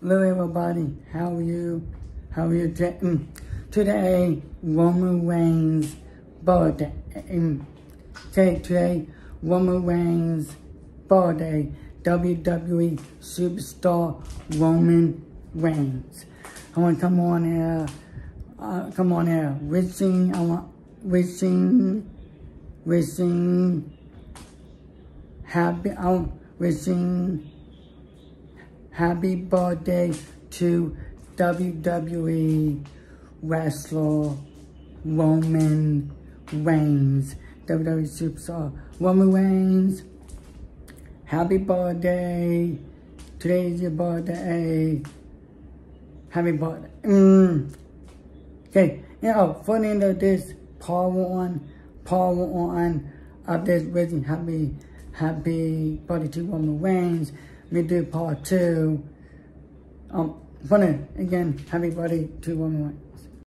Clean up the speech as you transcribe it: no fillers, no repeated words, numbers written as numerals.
Hello everybody, how are you? How are you today? Today, Roman Reigns' birthday. Today, Roman Reigns' birthday. WWE superstar Roman Reigns. I want to come on here, wishing happy birthday to WWE wrestler Roman Reigns. WWE superstar Roman Reigns. Happy birthday. Today's your birthday. Happy birthday. Okay, for the end of this part one of this wishing happy birthday to Roman Reigns. We do part two. Again, happy birthday to Roman Reigns.